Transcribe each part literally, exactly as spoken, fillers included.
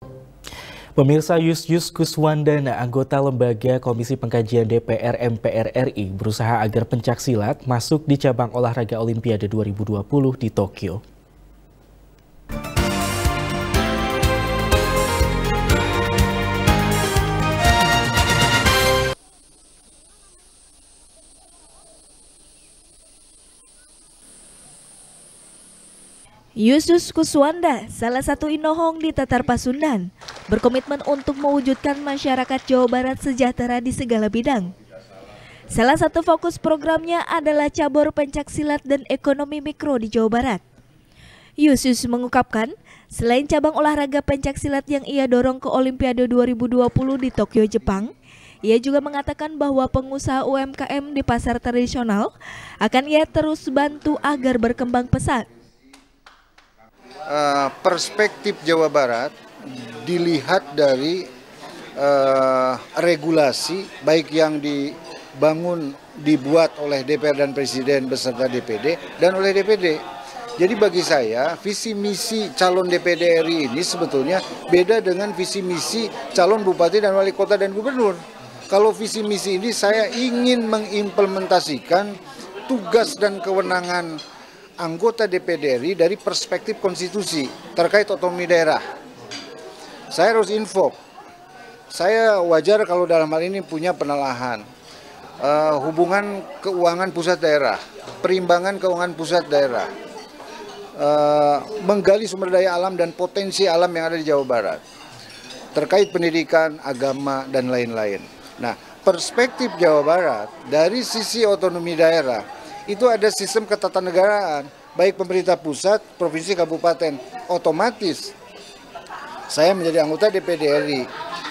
Pemirsa, Yusyus Kuswandana, anggota Lembaga Komisi Pengkajian D P R M P R R I, berusaha agar pencaksilat masuk di cabang olahraga Olimpiade dua ribu dua puluh di Tokyo. Yusyus Kuswanda, salah satu inohong di Tatar Pasundan, berkomitmen untuk mewujudkan masyarakat Jawa Barat sejahtera di segala bidang. Salah satu fokus programnya adalah cabur pencaksilat dan ekonomi mikro di Jawa Barat. Yusyus mengungkapkan, selain cabang olahraga pencaksilat yang ia dorong ke Olimpiade dua ribu dua puluh di Tokyo, Jepang, ia juga mengatakan bahwa pengusaha U M K M di pasar tradisional akan ia terus bantu agar berkembang pesat. Uh, perspektif Jawa Barat dilihat dari uh, regulasi baik yang dibangun dibuat oleh D P R dan Presiden beserta D P D dan oleh D P D. Jadi bagi saya visi misi calon D P D R I ini sebetulnya beda dengan visi misi calon bupati dan wali kota dan gubernur. Kalau visi misi ini saya ingin mengimplementasikan tugas dan kewenangan anggota D P D R I dari perspektif konstitusi terkait otonomi daerah. Saya harus info, saya wajar kalau dalam hal ini punya penalahan, uh, hubungan keuangan pusat daerah, perimbangan keuangan pusat daerah, uh, menggali sumber daya alam dan potensi alam yang ada di Jawa Barat, terkait pendidikan, agama, dan lain-lain. Nah, perspektif Jawa Barat dari sisi otonomi daerah, itu ada sistem ketatanegaraan, baik pemerintah pusat, provinsi, kabupaten. Otomatis saya menjadi anggota D P D R I,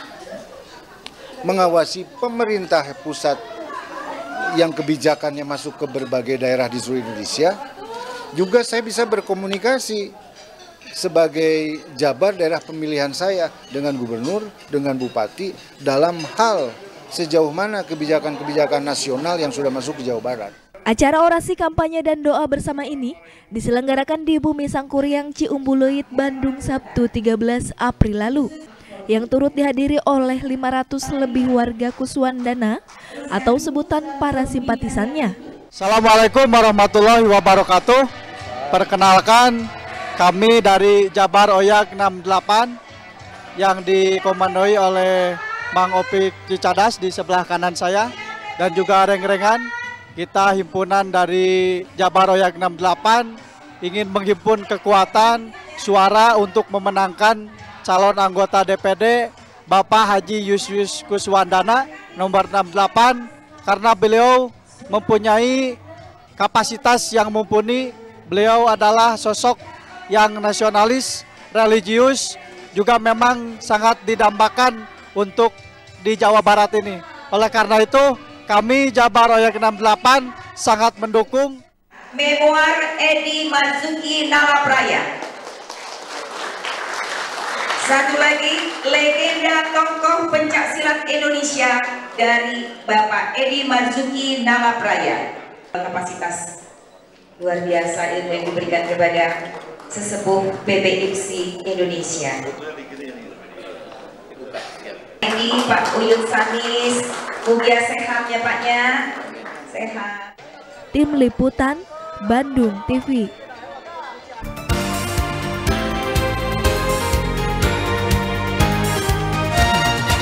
mengawasi pemerintah pusat yang kebijakannya masuk ke berbagai daerah di seluruh Indonesia. Juga saya bisa berkomunikasi sebagai jabar daerah pemilihan saya dengan gubernur, dengan bupati, dalam hal sejauh mana kebijakan-kebijakan nasional yang sudah masuk ke Jawa Barat. Acara orasi kampanye dan doa bersama ini diselenggarakan di Bumi Sangkuriang Ciumbuluit, Bandung, Sabtu tiga belas April lalu, yang turut dihadiri oleh lima ratus lebih warga Kuswandana atau sebutan para simpatisannya. Assalamualaikum warahmatullahi wabarakatuh. Perkenalkan, kami dari Jabar Oyak enam delapan yang dikomandoi oleh Mang Opik Cicadas di sebelah kanan saya, dan juga reng-rengan. Kita himpunan dari Jabar Oyak enam delapan ingin menghimpun kekuatan suara untuk memenangkan calon anggota D P D Bapak Haji Yusyus Kuswandana nomor enam delapan, karena beliau mempunyai kapasitas yang mumpuni. Beliau adalah sosok yang nasionalis, religius, juga memang sangat didambakan untuk di Jawa Barat ini. Oleh karena itu, kami Jabar Oyak enam delapan sangat mendukung Memoir Edi Marzuki Nalapraya. Satu lagi, legenda tokoh pencaksilat Indonesia dari Bapak Edi Marzuki Nalapraya. Kapasitas luar biasa ilmu yang diberikan kepada sesepuh B B I P S I Indonesia. Ini Pak Uyut Sanis, Mugia sehat ya Paknya, sehat. Tim Liputan, Bandung T V.